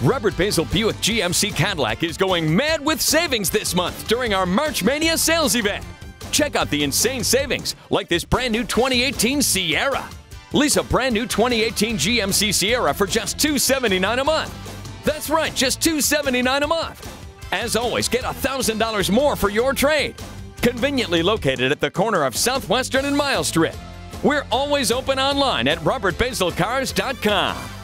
Robert Basil Buick GMC Cadillac is going mad with savings this month during our March Mania sales event. Check out the insane savings, like this brand new 2018 Sierra. Lease a brand new 2018 GMC Sierra for just $279 a month. That's right, just $279 a month. As always, get $1,000 more for your trade. Conveniently located at the corner of Southwestern and Miles Street. We're always open online at robertbasilcars.com.